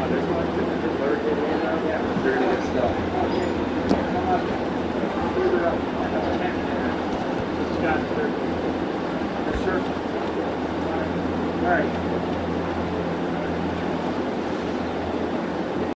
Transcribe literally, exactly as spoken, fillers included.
there's one to the alert in there. Yeah. They're gonna get stuck. Come up further up on the tent there. The Scott Circle. The circle. All right.